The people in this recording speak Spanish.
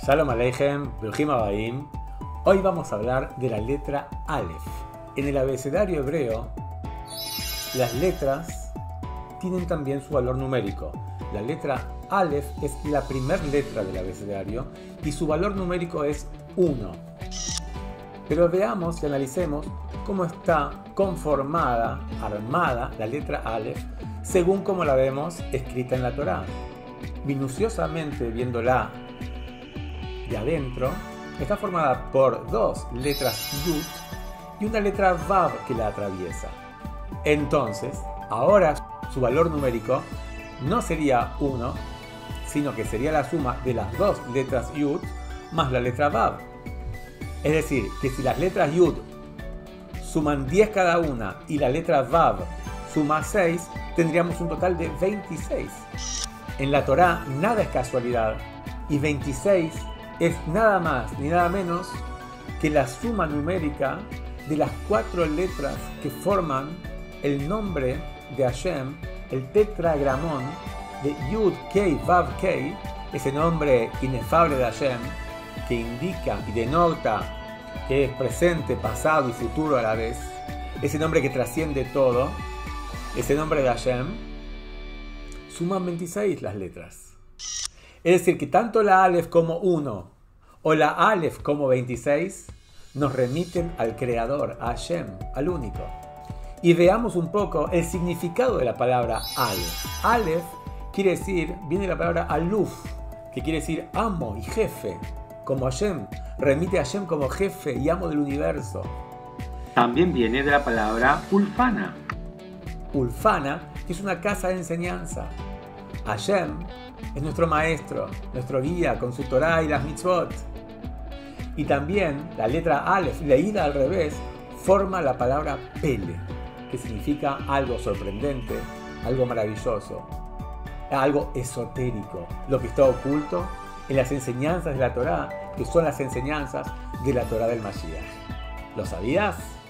Shalom Aleichem, Bruchim Habayim. Hoy vamos a hablar de la letra Aleph. En el abecedario hebreo, las letras tienen también su valor numérico. La letra Aleph es la primera letra del abecedario y su valor numérico es 1. Pero veamos y analicemos cómo está conformada, armada la letra Aleph según como la vemos escrita en la Torá. Minuciosamente viéndola de adentro, está formada por dos letras Yud y una letra Vav que la atraviesa. Entonces, ahora su valor numérico no sería 1, sino que sería la suma de las dos letras Yud más la letra Vav. Es decir, que si las letras Yud suman 10 cada una y la letra Vav suma 6, tendríamos un total de 26. En la Torá nada es casualidad y 26 es nada más ni nada menos que la suma numérica de las 4 letras que forman el nombre de Hashem, el tetragramón de Yud Kei Vav Kei, ese nombre inefable de Hashem que indica y denota que es presente, pasado y futuro a la vez, ese nombre que trasciende todo, ese nombre de Hashem, suman 26 las letras. Es decir, que tanto la Aleph como 1 o la Aleph como 26 nos remiten al Creador, a Hashem, al único. Y veamos un poco el significado de la palabra Aleph. Aleph quiere decir, viene de la palabra Aluf, que quiere decir amo y jefe, como Hashem, remite a Hashem como jefe y amo del universo. También viene de la palabra Ulfana. Ulfana, que es una casa de enseñanza. Hashem es nuestro maestro, nuestro guía con su Torah y las mitzvot. Y también la letra Aleph, leída al revés, forma la palabra Pele, que significa algo sorprendente, algo maravilloso, algo esotérico, lo que está oculto en las enseñanzas de la Torah, que son las enseñanzas de la Torah del Mashiach. ¿Lo sabías?